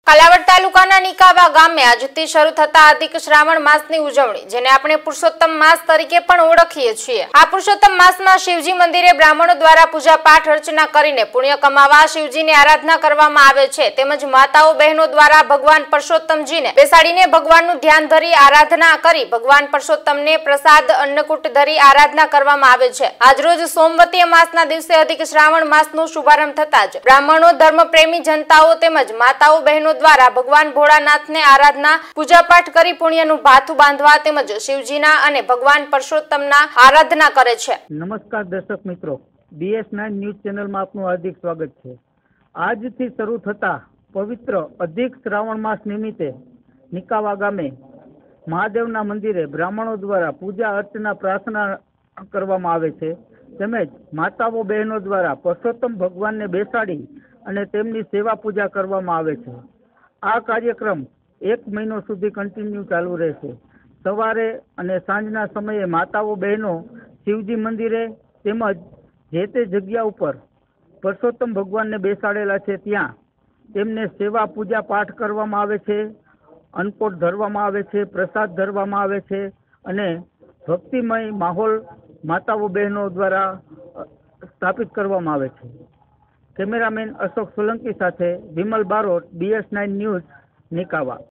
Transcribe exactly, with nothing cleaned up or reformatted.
કાલાવડ તાલુકાના નિકાવા ગામે આજથી શરૂ થતા અધિક શ્રાવણ માસની ઉજવણી, જેને આપણે પુરુષોત્તમ માસ તરીકે પણ ઓળખીએ છીએ। આ પુરુષોત્તમ માસમાં શિવજી મંદિરે બ્રાહ્મણો દ્વારા પૂજા પાઠ અર્ચના કરીને પુણ્ય કમાવા શિવજીની આરાધના કરવામાં આવે છે। તેમજ માતાઓ બહેનો દ્વારા ભગવાન પુરુષોત્તમજીને બેસાડીને ભગવાનનું ધ્યાન ધરી આરાધના કરી ભગવાન પુરુષોત્તમને પ્રસાદ અન્નકૂટ ધરી આરાધના કરવામાં આવે છે। આજરોજ સોમવતી માસના દિવસે અધિક શ્રાવણ માસનો શુભારંભ થતા જ બ્રાહ્મણો, ધર્મપ્રેમી જનતાઓ તેમજ માતાઓ બહેનો દ્વારા ભગવાન ભોળાનાથને આરાધના પૂજા પાઠ કરી પુણ્યનું ભાથું બાંધવા તેમજ શિવજીના અને ભગવાન પુરુષોત્તમના આરાધના કરે છે। નમસ્કાર દર્શક મિત્રો, બીએસ નાઇન ન્યૂઝ ચેનલમાં આપનું હાર્દિક સ્વાગત છે। આજથી શરૂ થતા પવિત્ર અધિક શ્રાવણ માસ નિમિત્તે નિકાવા ગામે મહાદેવના મંદિરે બ્રાહ્મણો દ્વારા પૂજા અર્ચના પ્રાર્થના કરવામાં આવે છે। તેમજ માતાઓ બહેનો દ્વારા પુરુષોત્તમ ભગવાનને બેસાડી અને તેમની સેવા પૂજા કરવામાં આવે છે। આ કાર્યક્રમ એક મહિનો સુધી કન્ટિન્યુ ચાલુ રહેશે। સવારે અને સાંજના સમયે માતાઓ બહેનો શિવજી મંદિરે તેમજ જે તે જગ્યા ઉપર પુરુષોત્તમ ભગવાનને બેસાડેલા છે ત્યાં તેમને સેવા પૂજા પાઠ કરવામાં આવે છે, અન્નકોટ ધરવામાં આવે છે, પ્રસાદ ધરવામાં આવે છે અને ભક્તિમય માહોલ માતાઓ બહેનો દ્વારા સ્થાપિત કરવામાં આવે છે। કેમેરામેન અશોક સોલંકી સાથે Vimal Barot, BS nine news, Nikava.